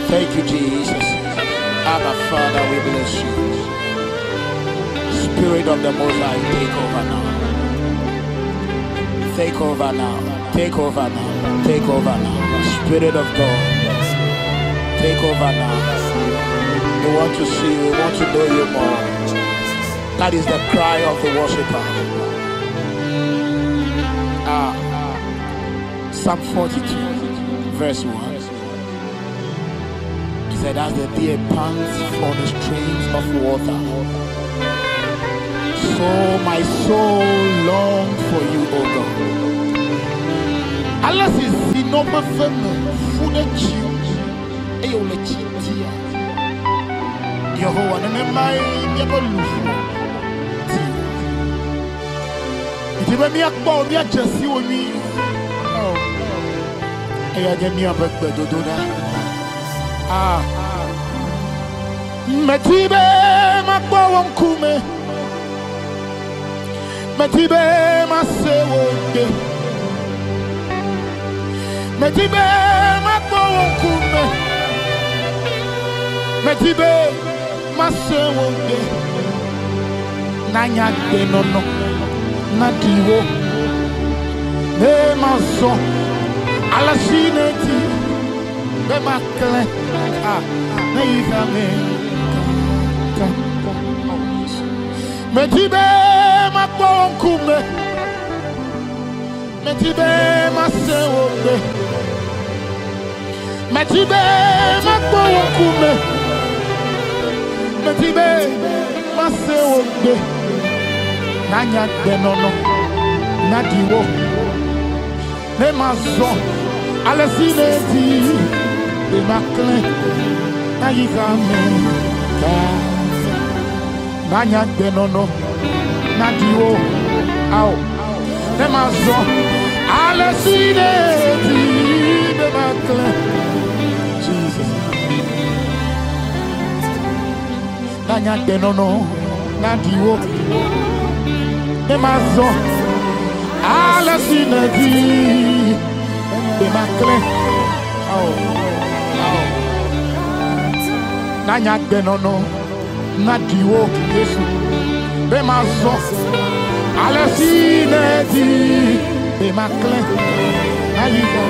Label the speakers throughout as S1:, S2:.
S1: Thank you, Jesus. Abba, Father, we bless you. Spirit of the Most High, take over now. Take over now. Take over now. Take over now. Spirit of God, take over now. We want to see you. We want to know you more. That is the cry of the worshiper. Psalm 42, verse 1. He said, as the deer pants for the streams of water, so my soul longs for you, O God. Alas is the number food and chew. Ayola chitia. Yehovah, and my never lose. It is me a ball, me a just you and me. Oh, I get me a breakfast to do that. Metibe makbawon kume, metibe masewoke, metibe makbawon kume, metibe masewoke. Nanya denono, nadiwo, ne maso, alasineti, be makle. Metibe makbawon kume, metibe masewoke, metibe makbawon kume, metibe masewoke. Nanya denono, nadiwo, ne maso, alasineti. The Macklin, now you come in. Nanya Denono, Nadio, out. The Mason, Alasine, the Macklin, Jesus. Nanya Denono, Nadio, the Mason, Alasine, the Macklin, out. Nanya denono, nadiwo Yesu, be maso, alasine di, be makle, ayiga.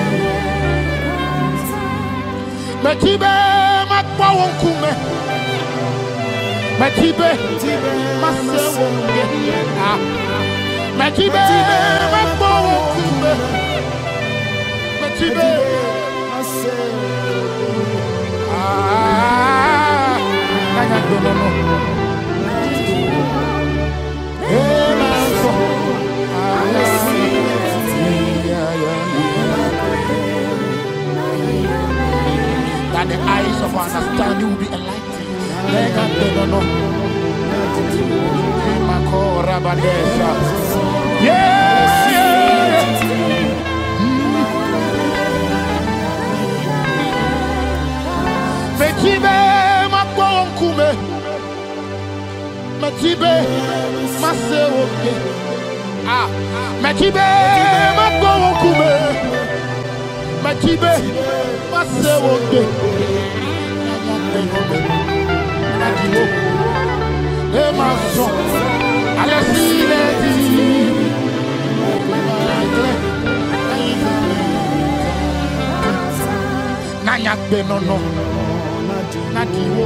S1: Metibe makbawon kume, metibe masewonge, metibe makbawon kume, metibe that the eyes of understanding will be enlightened. Metibe makbawon kume, metibe masewoke. Metibe makbawon kume, metibe masewoke. Nadiwo, emaso, alasine di. Nanya denono. Nadiwo,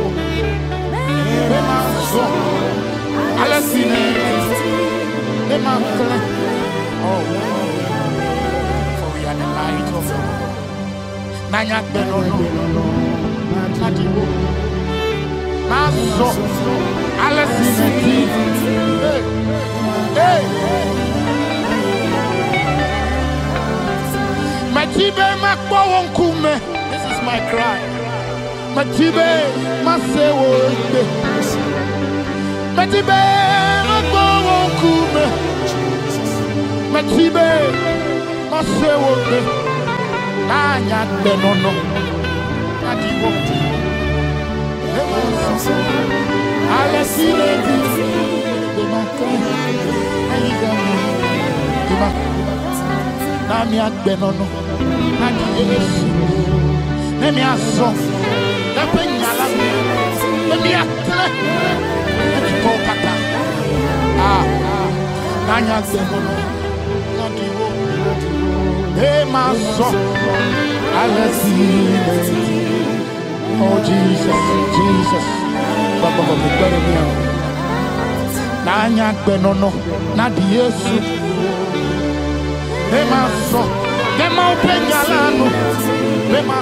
S1: emaso, alasine, emakle. Oh, for we are the light of the world. Nanya denono, nadiwo, maso, alasine. Hey, metibe makbawon kume. This is my cry. Metibe masewoke, metibe makbawon kume, metibe masewoke. Nanya denono, nadiwo, alasine di, nanya denono, nadiwo, nemi aso. penyala menia kle ko kata nanya demono nadiwo e maso alesi. Oh Jesus, Jesus, Baba Baba Baba nanya benono na di Yesu e maso ke ma penyalano e ma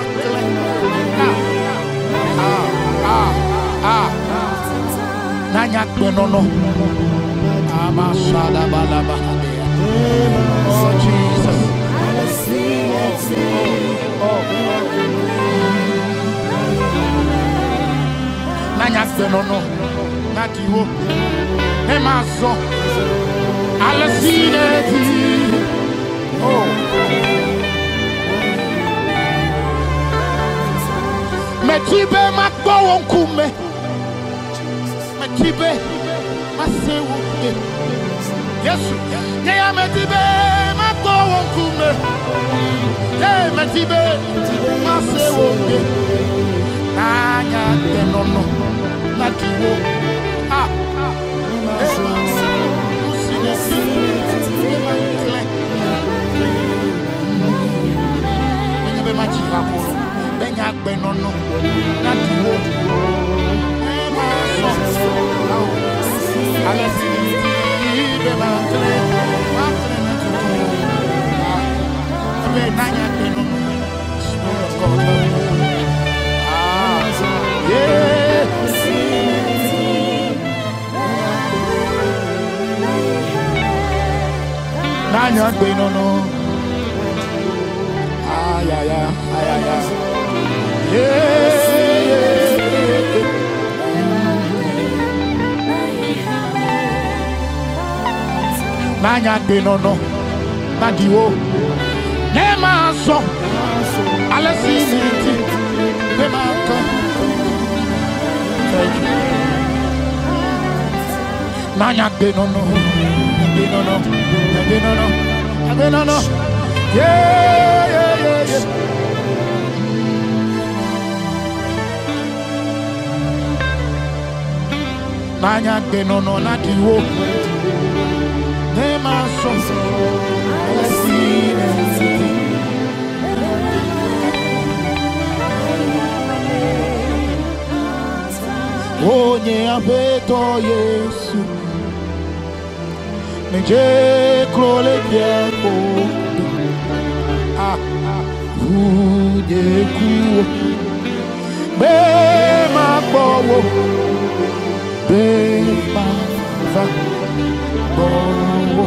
S1: nanya benono amashada balaba. Oh Jesus, nanya benono na di wo e maso alesine ti. Oh, metibe makbo wonkume, metibe masewu. Yesu, ya metibe makbo wonkume, metibe masewu. Nanya tenono na diwo. Nanya benono, nanya benono, nadiwo, nema so, alesini, nema ko. Nanya benono, benono, benono, benono, yeah. Nanya benono na diwo, nema so, alesini. Onye abeto Yesu. Nije krole biako uje kuo be magbowo be mafa bowo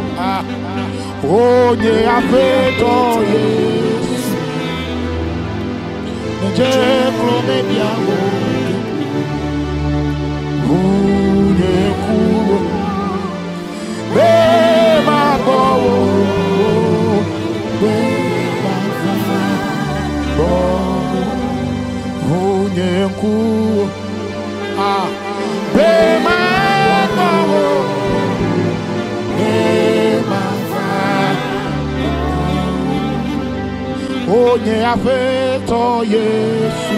S1: onye afeto Yesu. Nije krole biako uje kuo be magbowo be mafa bowo onye kuo be magbowo be mafa onye afeto Yesu.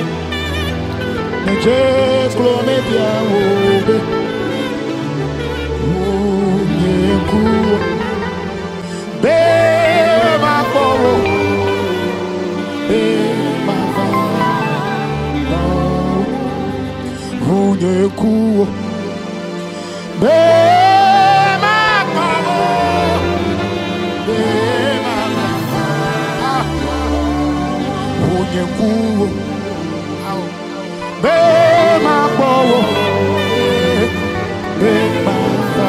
S1: Nije klone biawo be be magbowo be mafa onye kuo be magbowo be mafa onye kuo be magbowo be mafa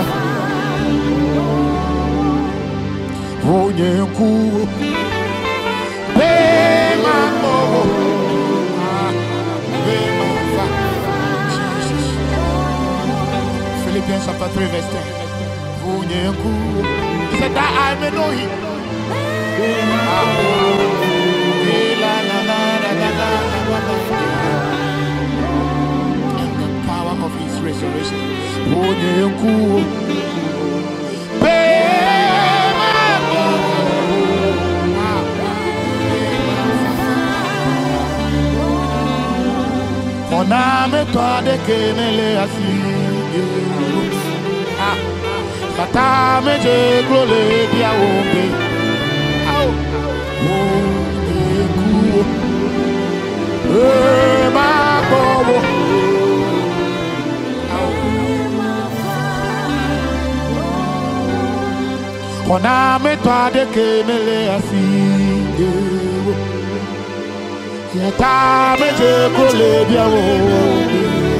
S1: onye kuo be magbowo be mafa. Jesus. Philippians chapter 3 verse 10. Onye kuo. He said that I may know him. And the power of his resurrection. Onye kuo be toi de kenele asi. Ah, kata meje glole dia ombe. Au, ma bobo. Ona me toi de kenele asi. Yata meje glole dia ombe.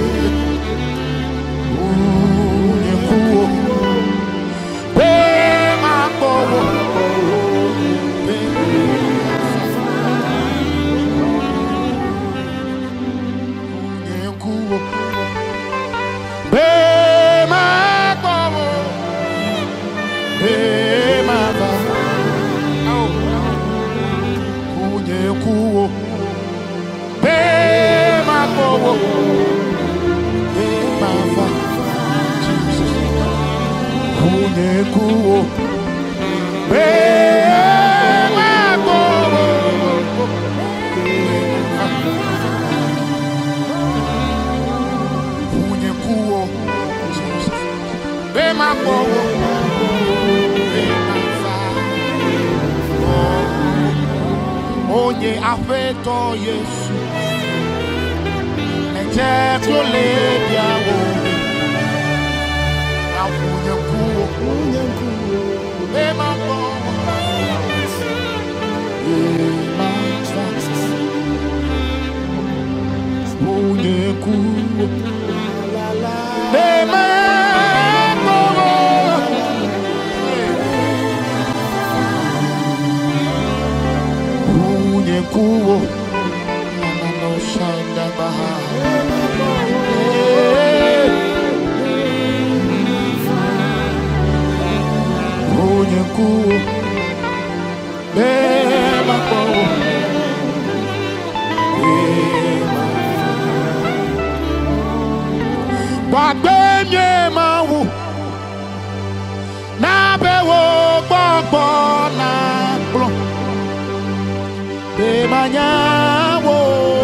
S1: Onye afeto Yesu eje glole dia wo afunye kuo be ma bo onye kuo be ma bo onye kuo no shanda baha onye kuo be ma bo Bagbenye mawu na bewo gbogbo na gbo be manya wo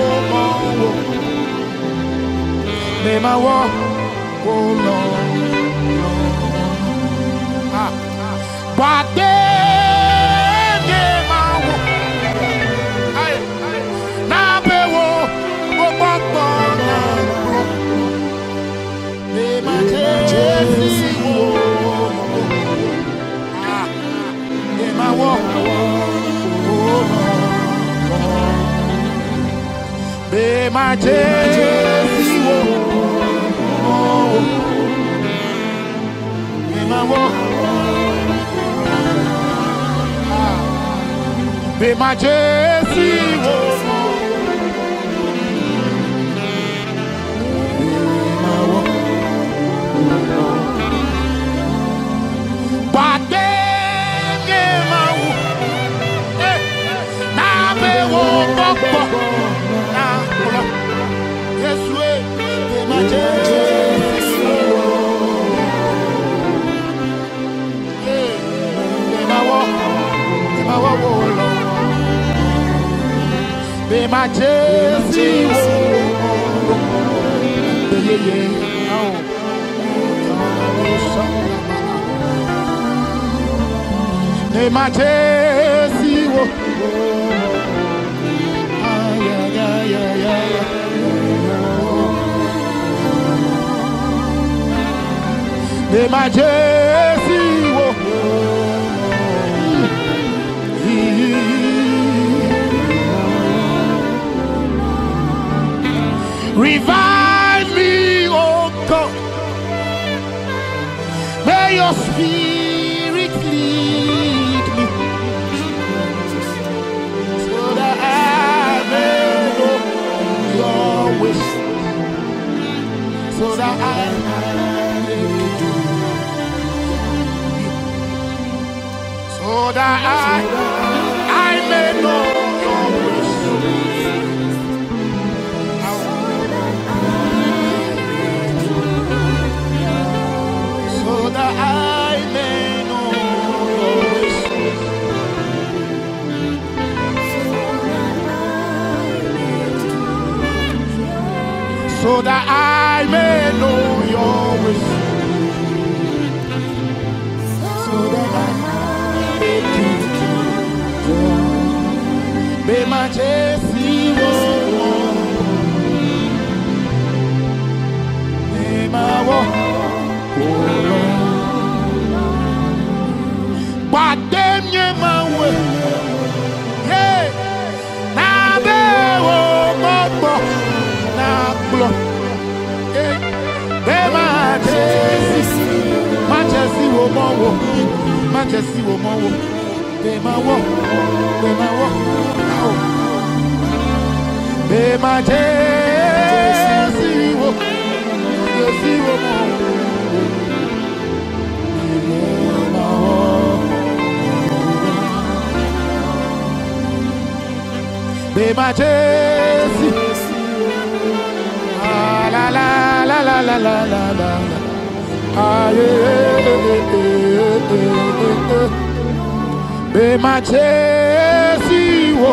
S1: be ma wo lo ah bagbenye mawu ai na bewo gbogbo na gbo be ma Jesi wo ah be ma wo be ma Jesi wo be ma wo be ma Jesi wo Bagbenye mawu na bewo gbogbo na gbo Yesu be ma Jesi be ma wo lo be ma Jesi be ma Jesi wo be ma Jesi wo revive me, oh God. May your spirit lead me so that I may know your ways, so that I may do, so that I may know your ways. majesty, but then you way, yeah, now they will not block, majesty, woman, be my walk, be majesty, be majesty, la la la la la la la la. Be majesty, oh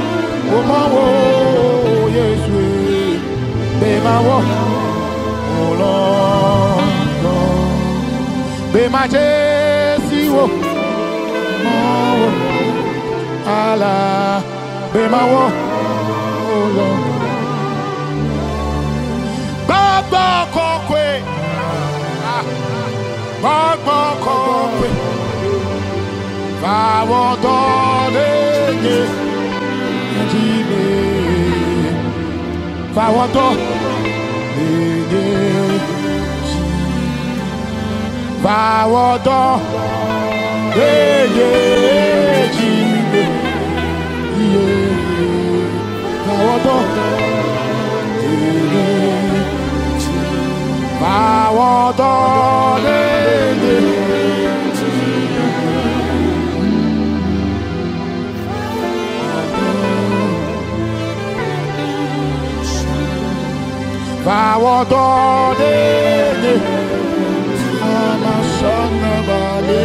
S1: yes, be my walk, oh Lord, be majesty, oh Allah, be my walk, oh Lord, Baba Kokwe. Baba Kokwe, Fawadone, Jime, Fawadone, Fawadone, Jime, Fawadone, Fawadone. Fawadone, Amashana Bale,